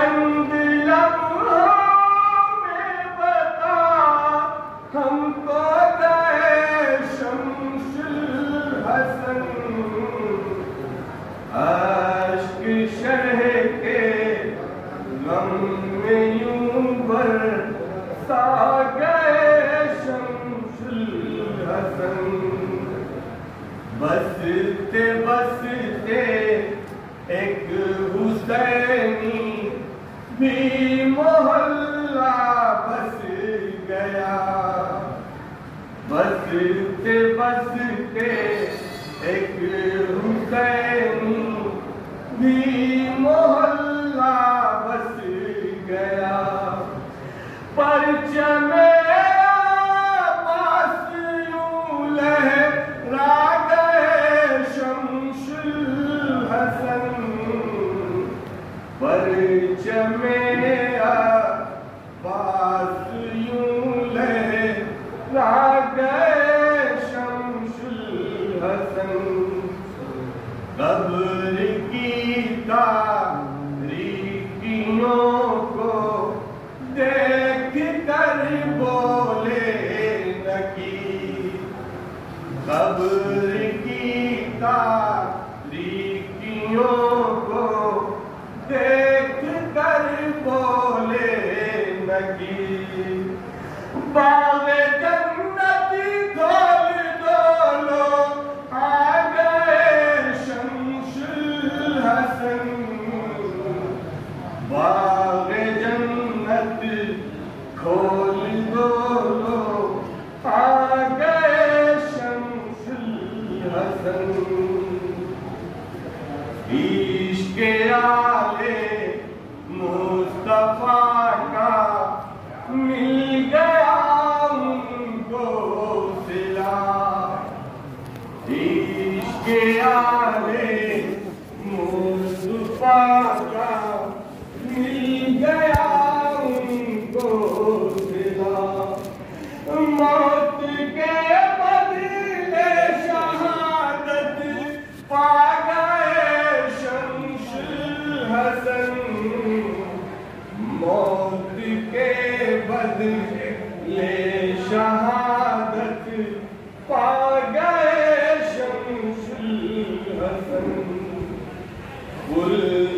चंद लम्हों में बता हमको गए शम्सुल हसन। आश्क शरह के गम में यूं बरसा गए शम्सुल हसन। बसते बसते एक हुसैनी भी मोहल्ला बस गया। बसते बसते एक हुसैनी भी मोहल्ला बस गया। परचमे आबास यूं लहरा गए शम्सुल हसन। परचमे आबास यूं लहरा गए शम्सुल हसन। कब्र की तारीकियों को देख कर बोले नकी। कब्र की तारीकियों को देख कर बोले नकी। बाग़े जन्नत खोल दो लो आ गए शम्सुल हसन। बाग़े जन्नत खोल दो लो आ गए शम्सुल हसन। इश्क़े आले मुस्तफ़ा का मिल गया उनको सिला। इश्क़े आले मुस्तफ़ा का मिल गया उनको सिला। मौत के बदले शहादत पा गए शम्सुल हसन। मौत के बदले शहादत पा गए शम्सुल हसन।